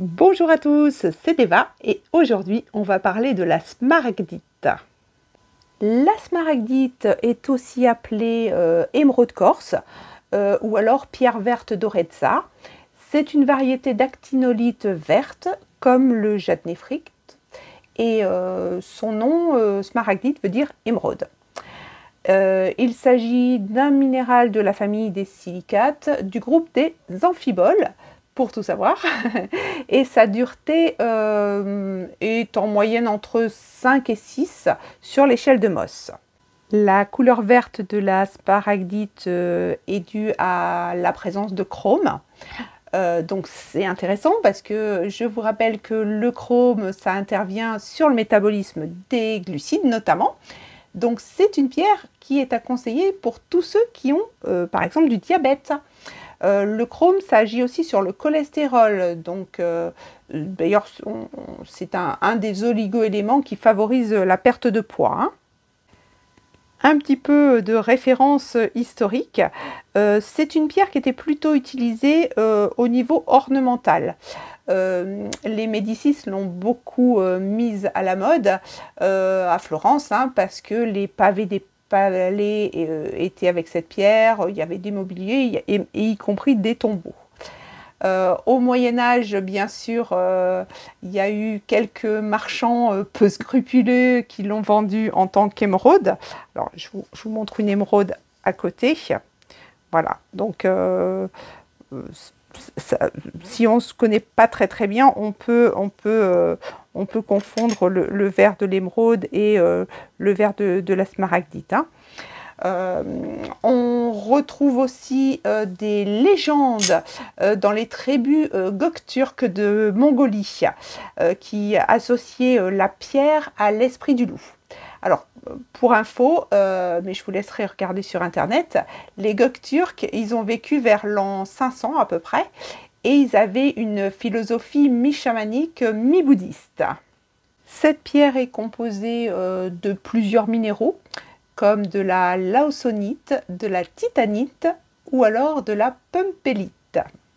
Bonjour à tous, c'est Eva et aujourd'hui on va parler de la smaragdite. La smaragdite est aussi appelée émeraude corse ou alors pierre verte d'Orezza. C'est une variété d'actinolite verte comme le jade néphrite et son nom smaragdite veut dire émeraude. Il s'agit d'un minéral de la famille des silicates du groupe des amphiboles, pour tout savoir, et sa dureté est en moyenne entre 5 et 6 sur l'échelle de Mohs. La couleur verte de la smaragdite est due à la présence de chrome. Donc c'est intéressant parce que je vous rappelle que le chrome, ça intervient sur le métabolisme des glucides notamment. Donc c'est une pierre qui est à conseiller pour tous ceux qui ont par exemple du diabète. Le chrome, ça agit aussi sur le cholestérol, donc d'ailleurs c'est un des oligo-éléments qui favorise la perte de poids. Hein. Un petit peu de référence historique, c'est une pierre qui était plutôt utilisée au niveau ornemental. Les Médicis l'ont beaucoup mise à la mode à Florence, hein, parce que les pavés des palais étaient avec cette pierre, il y avait des mobiliers, et y compris des tombeaux. Au Moyen-Âge, bien sûr, il y a eu quelques marchands peu scrupuleux qui l'ont vendue en tant qu'émeraude. Alors, je vous montre une émeraude à côté. Voilà, donc si on ne se connaît pas très bien, on peut confondre le vert de l'émeraude et le vert de la smaragdite. Hein. On retrouve aussi des légendes dans les tribus Göktürk de Mongolie qui associaient la pierre à l'esprit du loup. Alors, pour info, mais je vous laisserai regarder sur internet, les Göktürk, ils ont vécu vers l'an 500 à peu près, et ils avaient une philosophie mi-chamanique, mi-bouddhiste. Cette pierre est composée de plusieurs minéraux, comme de la lawsonite, de la titanite ou alors de la pumpellite.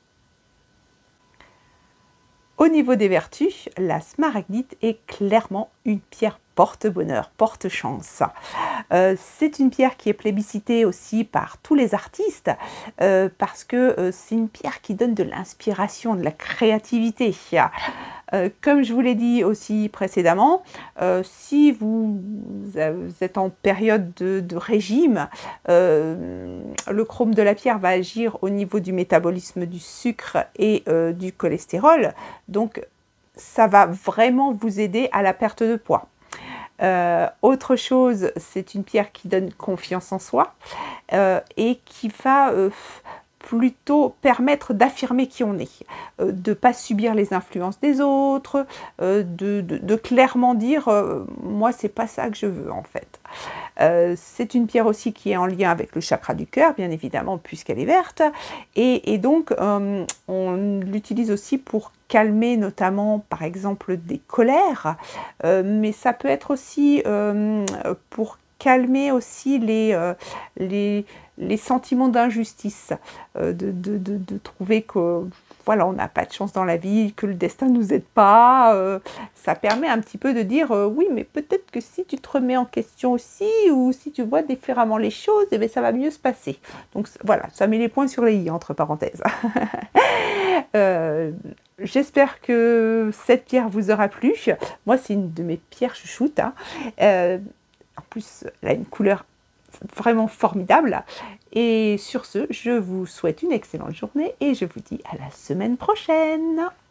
Au niveau des vertus, la smaragdite est clairement une pierre porte-bonheur, porte-chance. C'est une pierre qui est plébiscitée aussi par tous les artistes parce que c'est une pierre qui donne de l'inspiration, de la créativité. Comme je vous l'ai dit aussi précédemment, si vous êtes en période de régime, le chrome de la pierre va agir au niveau du métabolisme du sucre et du cholestérol. Donc, ça va vraiment vous aider à la perte de poids. Autre chose, c'est une pierre qui donne confiance en soi et qui va plutôt permettre d'affirmer qui on est, de ne pas subir les influences des autres, de clairement dire moi c'est pas ça que je veux en fait. C'est une pierre aussi qui est en lien avec le chakra du cœur, bien évidemment, puisqu'elle est verte, et donc on l'utilise aussi pour calmer notamment par exemple des colères, mais ça peut être aussi pour calmer aussi les sentiments d'injustice, de trouver que voilà, on n'a pas de chance dans la vie, que le destin ne nous aide pas. Ça permet un petit peu de dire oui, mais peut-être que si tu te remets en question aussi, ou si tu vois différemment les choses, eh bien, ça va mieux se passer. Donc voilà, ça met les points sur les i, entre parenthèses. J'espère que cette pierre vous aura plu. Moi, c'est une de mes pierres chouchoutes. Hein. En plus, elle a une couleur vraiment formidable. Et sur ce, je vous souhaite une excellente journée et je vous dis à la semaine prochaine.